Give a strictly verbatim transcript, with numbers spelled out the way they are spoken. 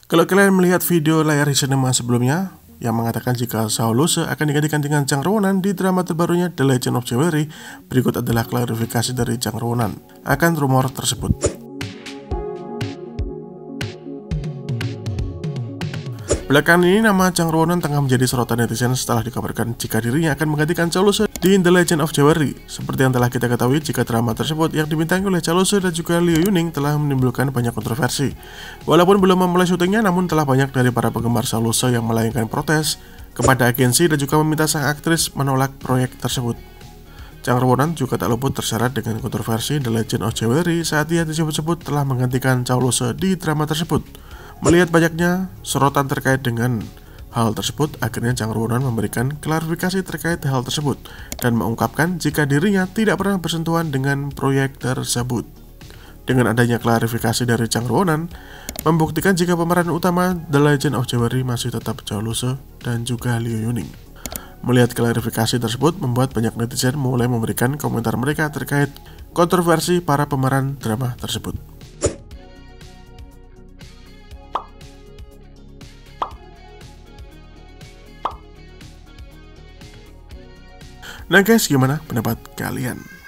Kalau kalian melihat video layar cinema sebelumnya yang mengatakan jika Shao Lose akan digantikan dengan Chang Ruonan di drama terbarunya The Legend of Jewelry, berikut adalah klarifikasi dari Chang Ruonan akan rumor tersebut. Belakangan ini nama Chang Ruonan tengah menjadi sorotan netizen setelah dikabarkan jika dirinya akan menggantikan Shao Lose di The Legend of Jewelry. Seperti yang telah kita ketahui, jika drama tersebut yang dibintangi oleh Shao Lose dan juga Liu Yuning telah menimbulkan banyak kontroversi. Walaupun belum memulai syutingnya, namun telah banyak dari para penggemar Shao Lose yang melayangkan protes kepada agensi dan juga meminta sang aktris menolak proyek tersebut. Chang Ruonan juga tak luput terseret dengan kontroversi The Legend of Jewelry saat ia disebut-sebut telah menggantikan Shao Lose di drama tersebut. Melihat banyaknya sorotan terkait dengan hal tersebut, akhirnya Chang Ruonan memberikan klarifikasi terkait hal tersebut dan mengungkapkan jika dirinya tidak pernah bersentuhan dengan proyek tersebut. Dengan adanya klarifikasi dari Chang Ruonan, membuktikan jika pemeran utama The Legend of Jewelry masih tetap Shao Lose dan juga Liu Yuning. Melihat klarifikasi tersebut membuat banyak netizen mulai memberikan komentar mereka terkait kontroversi para pemeran drama tersebut. Nah guys, gimana pendapat kalian?